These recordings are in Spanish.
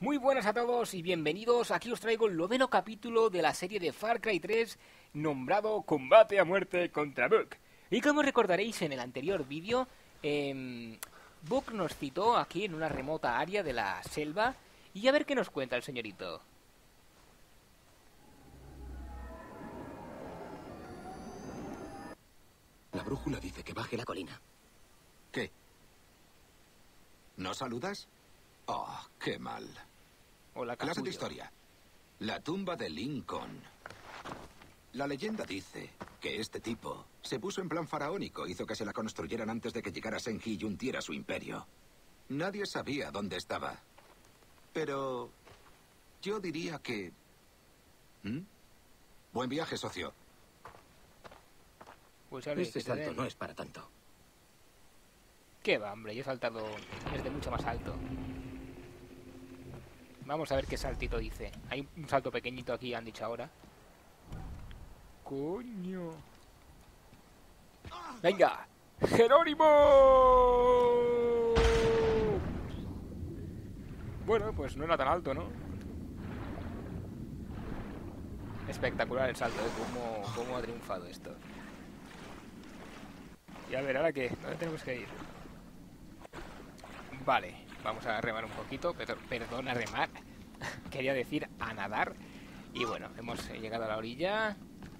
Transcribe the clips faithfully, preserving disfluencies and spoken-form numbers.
Muy buenas a todos y bienvenidos. Aquí os traigo el noveno capítulo de la serie de Far Cry tres nombrado Combate a muerte contra Bug. Y como recordaréis en el anterior vídeo, eh, Bug nos citó aquí en una remota área de la selva y a ver qué nos cuenta el señorito. La brújula dice que baje la colina. ¿Qué? ¿No saludas? Oh, qué mal. Hola, Clase capullo. de historia. La tumba de Lincoln. La leyenda dice que este tipo se puso en plan faraónico, hizo que se la construyeran antes de que llegara Senji y hundiera su imperio. Nadie sabía dónde estaba. Pero yo diría que... ¿Mm? Buen viaje, socio. Pues a ver, Este que te salto den. no es para tanto. ¿Qué va, hombre? Yo he saltado desde mucho más alto. Vamos a ver qué saltito dice. Hay un salto pequeñito aquí, han dicho ahora. ¡Coño! ¡Venga! ¡Jerónimo! Bueno, pues no era tan alto, ¿no? Espectacular el salto, ¿eh? ¿Cómo, cómo ha triunfado esto? Y a ver, ¿ahora qué? ¿Dónde tenemos que ir? Vale, vamos a remar un poquito. Perdón, perdón a remar. Quería decir a nadar. Y bueno, hemos llegado a la orilla.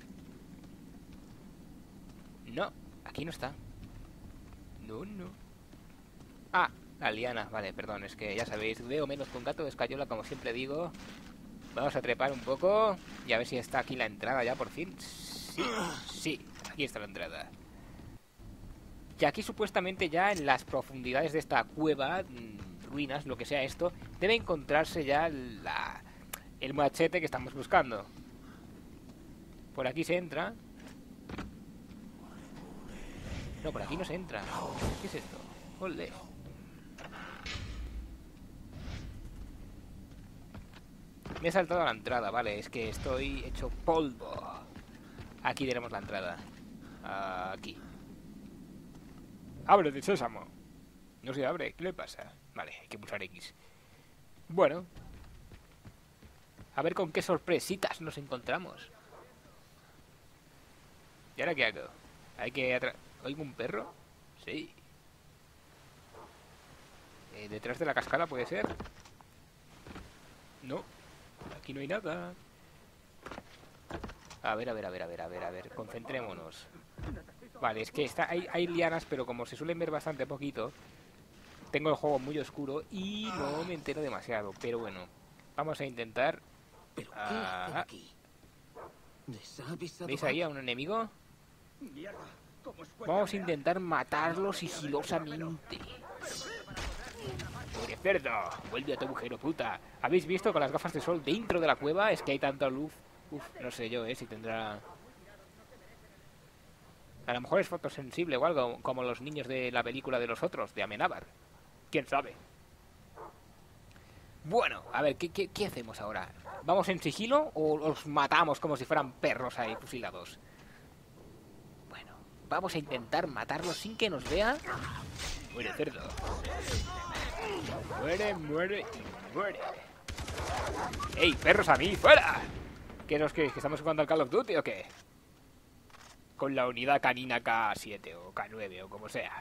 No, aquí no está. No, no. Ah, la liana. Vale, perdón, es que ya sabéis, veo menos con gato de escayola, como siempre digo. Vamos a trepar un poco y a ver si está aquí la entrada ya por fin. Sí, sí, aquí está la entrada. Y aquí supuestamente ya en las profundidades de esta cueva, ruinas, lo que sea esto, debe encontrarse ya la, el machete que estamos buscando. Por aquí se entra. No, por aquí no se entra. ¿Qué es esto? Olé. Me he saltado a la entrada, vale, es que estoy hecho polvo. Aquí tenemos la entrada. Aquí. Abre de sésamo. No se abre, ¿qué le pasa? Vale, hay que pulsar X. Bueno. A ver con qué sorpresitas nos encontramos. ¿Y ahora qué hago? Hay que atra... ¿Oigo un perro? Sí. Eh, ¿Detrás de la cascada puede ser? No. Aquí no hay nada. A ver, a ver, a ver, a ver, a ver, a ver. Concentrémonos. Vale, es que está, hay, hay lianas, pero como se suelen ver bastante poquito, tengo el juego muy oscuro y no me entero demasiado. Pero bueno, vamos a intentar... ¿Pero qué Ah, hacen aquí? ¿Les ha avisado ¿Veis ahí a algo? un enemigo? Vamos a intentar matarlo sigilosamente. ¡Pobre cerdo! ¡Vuelve a tu agujero, puta! ¿Habéis visto con las gafas de sol dentro de la cueva? Es que hay tanta luz. Uf, no sé yo, eh, si tendrá... A lo mejor es fotosensible o algo, como los niños de la película de los otros, de Amenábar. ¿Quién sabe? Bueno, a ver, ¿qué, qué, qué hacemos ahora? ¿Vamos en sigilo o los matamos como si fueran perros ahí fusilados? Bueno, vamos a intentar matarlos sin que nos vea. Muere, cerdo. Muere, muere y muere. ¡Ey, perros a mí! ¡Fuera! ¿Qué nos creéis? ¿Que estamos jugando al Call of Duty o qué? Con la unidad canina K siete o K nueve o como sea.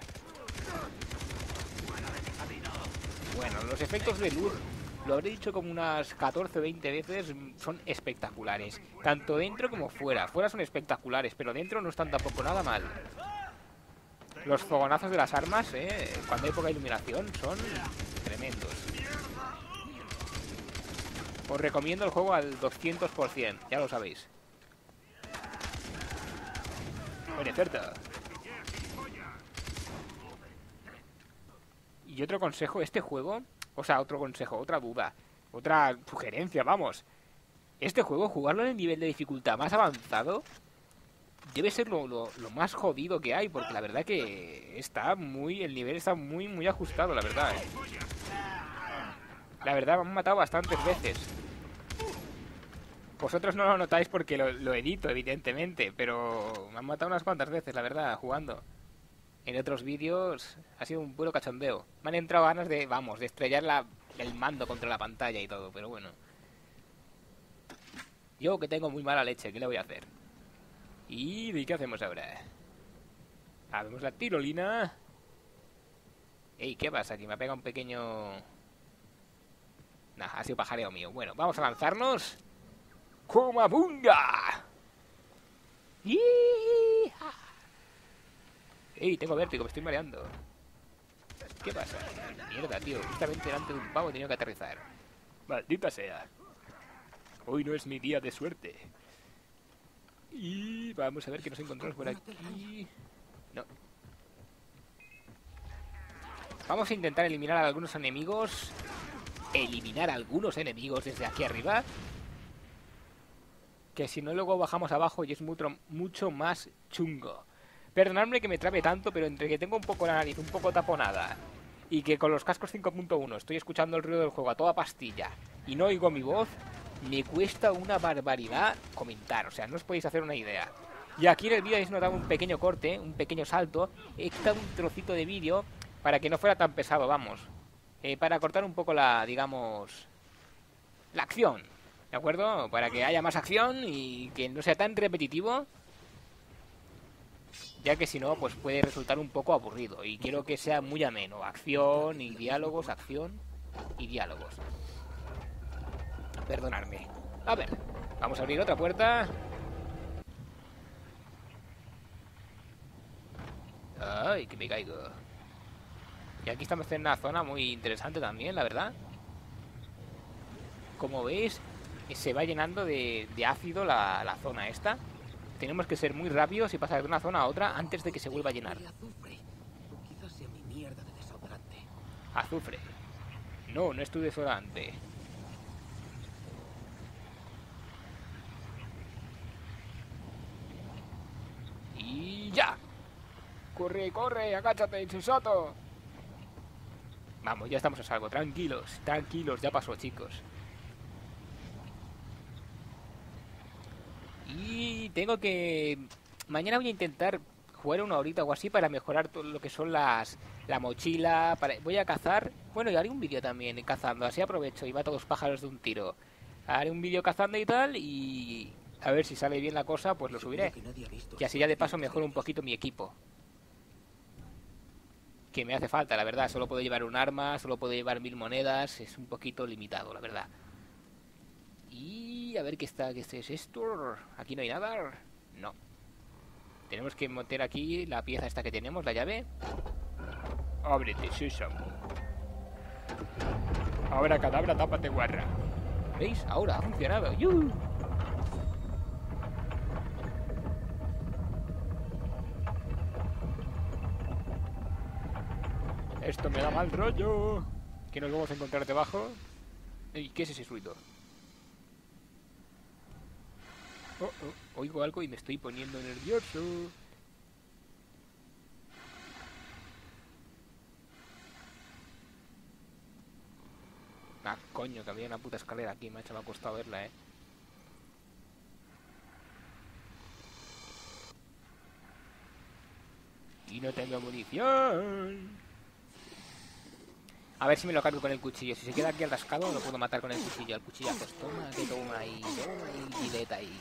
Bueno, los efectos de luz, lo habré dicho como unas catorce o veinte veces, son espectaculares. Tanto dentro como fuera. Fuera son espectaculares, pero dentro no están tampoco nada mal. Los fogonazos de las armas, eh, cuando hay poca iluminación, son tremendos. Os recomiendo el juego al doscientos por ciento, ya lo sabéis. Oye, cierto. Y otro consejo, este juego, o sea, otro consejo, otra duda, otra sugerencia, vamos. Este juego, jugarlo en el nivel de dificultad más avanzado, debe ser lo, lo, lo más jodido que hay, porque la verdad que está muy, el nivel está muy, muy ajustado, la verdad. ¿eh? La verdad, me han matado bastantes veces. Vosotros no lo notáis porque lo, lo edito, evidentemente, pero me han matado unas cuantas veces, la verdad, jugando. En otros vídeos ha sido un puro cachondeo. Me han entrado ganas de, vamos, de estrellar la, el mando contra la pantalla y todo, pero bueno. Yo que tengo muy mala leche, ¿qué le voy a hacer? ¿Y de qué hacemos ahora? Ah, vemos la tirolina. Ey, ¿qué pasa? Aquí me ha pegado un pequeño... Nah, ha sido pajareo mío. Bueno, vamos a lanzarnos. ¡Kumabunga! ¡Yee-ha! ¡Ey, tengo vértigo! Me estoy mareando. ¿Qué pasa? Mierda, tío. Justamente delante de un pavo he tenido que aterrizar. Maldita sea. Hoy no es mi día de suerte. Y vamos a ver qué nos encontramos por aquí. No. Vamos a intentar eliminar a algunos enemigos. Eliminar a algunos enemigos desde aquí arriba. Que si no luego bajamos abajo y es mucho, mucho más chungo. Perdonadme que me trabe tanto, pero entre que tengo un poco la nariz un poco taponada y que con los cascos cinco punto uno estoy escuchando el ruido del juego a toda pastilla y no oigo mi voz, me cuesta una barbaridad comentar. O sea, no os podéis hacer una idea. Y aquí en el vídeo habéis notado un pequeño corte, un pequeño salto. He quitado un trocito de vídeo para que no fuera tan pesado, vamos. Eh, para cortar un poco la, digamos, la acción. ¿De acuerdo? Para que haya más acción y que no sea tan repetitivo. Ya que si no, pues puede resultar un poco aburrido. Y quiero que sea muy ameno. Acción y diálogos, acción y diálogos. Perdonadme. A ver, vamos a abrir otra puerta. Ay, que me caigo. Y aquí estamos en una zona muy interesante también, la verdad. Como veis, se va llenando de, de ácido la, la zona esta. Tenemos que ser muy rápidos y pasar de una zona a otra antes de que se vuelva a llenar. Azufre. Quizás sea mi mierda de desodorante. Azufre. No, no es tu desodorante. Y ya. Corre, corre, agáchate, insensato. Vamos, ya estamos a salvo. Tranquilos, tranquilos, ya pasó, chicos. Y tengo que... Mañana voy a intentar jugar una horita o así para mejorar todo lo que son las... La mochila, para... voy a cazar... Bueno, y haré un vídeo también cazando, así aprovecho y mato a dos pájaros de un tiro. Haré un vídeo cazando y tal y... A ver si sale bien la cosa, pues lo subiré. Y así ya de paso mejoro un poquito mi equipo. Que me hace falta, la verdad. Solo puedo llevar un arma, solo puedo llevar mil monedas. Es un poquito limitado, la verdad. Y a ver qué está, qué es esto. Aquí no hay nada. No. Tenemos que meter aquí la pieza esta que tenemos, la llave. Ábrete, sésamo. Ahora cadabra, tápate guarra. ¿Veis? Ahora ha funcionado. ¡Yuhu! Esto me da mal rollo. ¿Qué nos vamos a encontrar debajo? ¿Y qué es ese ruido? Oh, oh, oigo algo y me estoy poniendo nervioso. Ah, coño, que había una puta escalera aquí, macho, me ha costado verla, eh. Y no tengo munición. A ver si me lo cargo con el cuchillo. Si se queda aquí al rascado, lo puedo matar con el cuchillo. El cuchillazo. Toma, que toma ahí. Toma ahí, gileta ahí.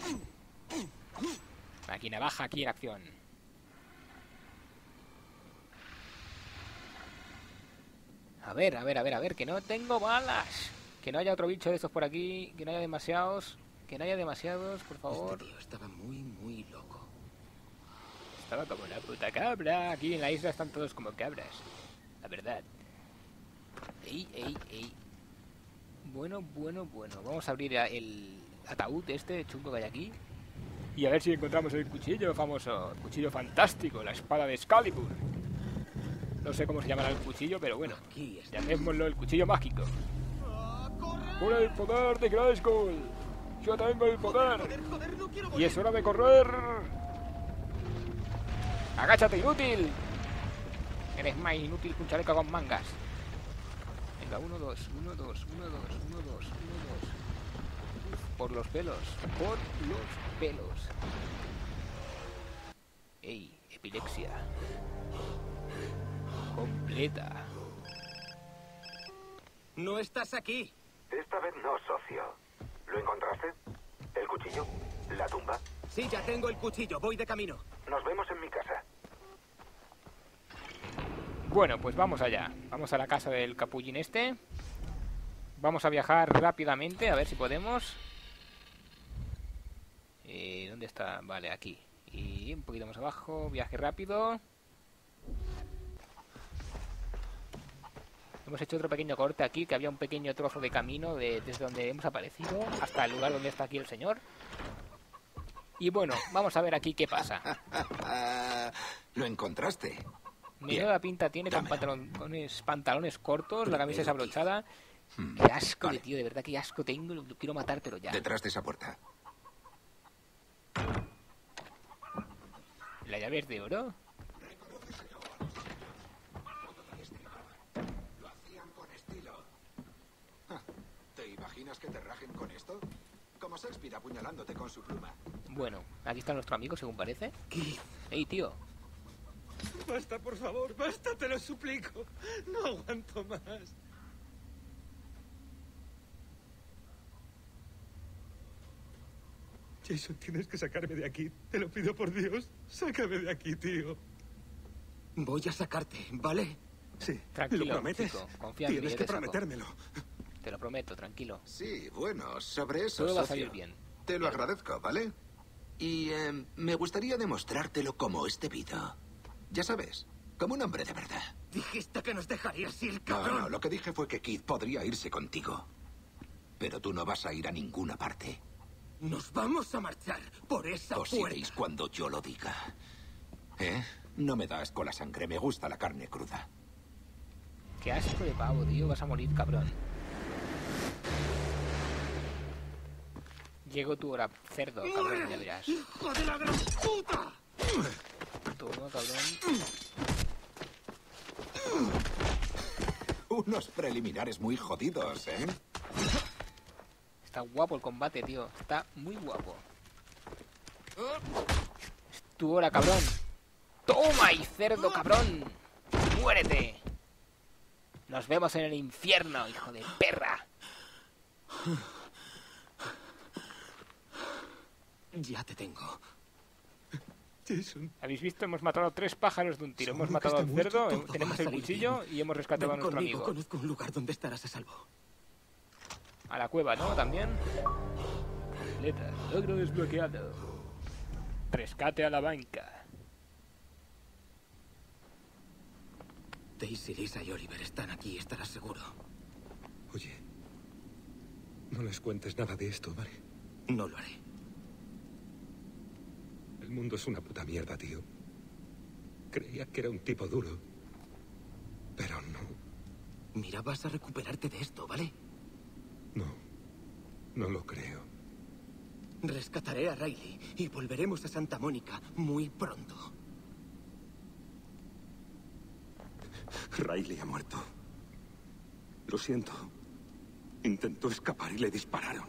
Aquí navaja, aquí en acción. A ver, a ver, a ver, a ver. Que no tengo balas. Que no haya otro bicho de estos por aquí. Que no haya demasiados. Que no haya demasiados, por favor. Este tío estaba muy, muy loco. Estaba como una puta cabra. Aquí en la isla están todos como cabras. La verdad. Ey, ey, ey. Bueno, bueno, bueno. Vamos a abrir el ataúd este chungo que hay aquí. Y a ver si encontramos el cuchillo famoso. El cuchillo fantástico, la espada de Excalibur. No sé cómo se llamará el cuchillo, pero bueno. Llamémoslo el cuchillo mágico. ¡Por el poder de Grayskull! ¡Yo tengo el poder! ¡Y es hora de correr! ¡Agáchate, inútil! Eres más inútil que un chaleco con mangas. Venga, uno, dos, uno, dos, uno, dos, uno, dos, uno, dos. Por los pelos, por los pelos. Ey, epilepsia. Completa. No estás aquí. Esta vez no, socio. ¿Lo encontraste? ¿El cuchillo? ¿La tumba? Sí, ya tengo el cuchillo. Voy de camino. Nos vemos en mi casa. Bueno, pues vamos allá. Vamos a la casa del capullín este. Vamos a viajar rápidamente, a ver si podemos. Eh, ¿Dónde está? Vale, aquí. Y un poquito más abajo, viaje rápido. Hemos hecho otro pequeño corte aquí, que había un pequeño trozo de camino de, desde donde hemos aparecido hasta el lugar donde está aquí el señor. Y bueno, vamos a ver aquí qué pasa. ¿Lo encontraste? Menuda pinta tiene con Dámelo. pantalones, pantalones cortos, la camisa Primero, desabrochada. Hmm, Qué asco vale. de tío, de verdad, qué asco tengo. lo- lo Quiero matártelo ya. Detrás de esa puerta. ¿La llave es de oro? Lo hacían con estilo. Ja, ¿te imaginas que te rajen con esto? Como Shakespeare apuñalándote con su pluma. Bueno, aquí está nuestro amigo, según parece. Keith, Ey, tío. basta, por favor. Basta, te lo suplico. No aguanto más. Jason, tienes que sacarme de aquí. Te lo pido por Dios. Sácame de aquí, tío. Voy a sacarte, ¿vale? Sí. Tranquilo, ¿Lo prometes? chico, confía en mí, Tienes yo que te saco. prometérmelo. Te lo prometo, tranquilo. Sí, bueno, sobre eso, Todo va a socio. salir bien. Te lo agradezco, ¿vale? Y eh, me gustaría demostrártelo como es debido. Ya sabes, como un hombre de verdad. Dijiste que nos dejarías ir, No, cabrón. no, lo que dije fue que Keith podría irse contigo. Pero tú no vas a ir a ninguna parte. Nos vamos a marchar por esa Os puerta. iréis cuando yo lo diga. ¿Eh? No me da asco la sangre, me gusta la carne cruda. Qué asco de pavo, tío. Vas a morir, cabrón. Llegó tu hora, cerdo, cabrón, ya verás. ¡Hijo de la gran puta! Toma, cabrón. Unos preliminares muy jodidos, ¿eh? Está guapo el combate, tío. Está muy guapo. Es tu hora, cabrón. ¡Toma, y cerdo, cabrón! ¡Muérete! Nos vemos en el infierno, hijo de perra. Ya te tengo. Jason, ¿Habéis visto? Hemos matado a tres pájaros de un tiro. Hemos Seguro que matado a está un muerto, cerdo, todo va tenemos a el salir cuchillo y hemos rescatado a ven nuestro conmigo. amigo. Conozco un lugar donde estarás a salvo. A la cueva, ¿no? También. Letra, logro desbloqueado. Rescate a la banca. Daisy, Lisa y Oliver están aquí, estarás seguro. Oye, no les cuentes nada de esto, ¿vale? No lo haré. El mundo es una puta mierda, tío. Creía que era un tipo duro, pero no, Mira, vas a recuperarte de esto, ¿vale? no, no lo creo. Rescataré a Riley y volveremos a Santa Mónica muy pronto. Riley ha muerto. Lo siento. Intentó escapar y le dispararon.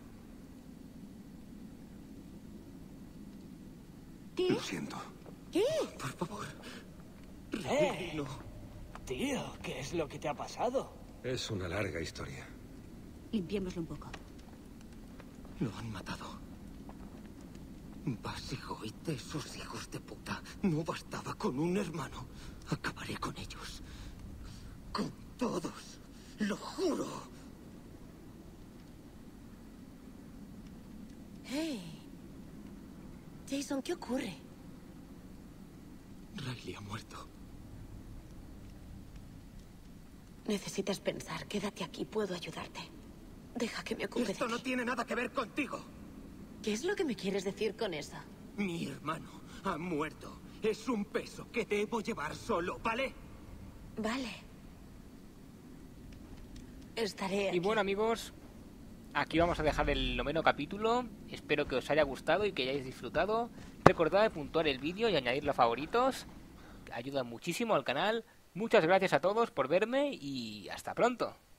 ¿Qué? Lo siento. ¿Qué? Por favor. Riley, ¡Eh! no. Tío, ¿qué es lo que te ha pasado? Es una larga historia. Limpiémoslo un poco. Lo han matado. Basigoid de esos hijos de puta. No bastaba con un hermano. Acabaré con ellos. Con todos. Lo juro. Hey. Jason, ¿qué ocurre? Riley ha muerto. Necesitas pensar. Quédate aquí, puedo ayudarte. Deja que me ocupe Esto de no ti. tiene nada que ver contigo. ¿Qué es lo que me quieres decir con eso? Mi hermano ha muerto. Es un peso que debo llevar solo, ¿vale? Vale. Estaré aquí. Y bueno, amigos, aquí vamos a dejar el noveno capítulo. Espero que os haya gustado y que hayáis disfrutado. Recordad puntuar el vídeo y añadirlo a favoritos. Ayuda muchísimo al canal. Muchas gracias a todos por verme y hasta pronto.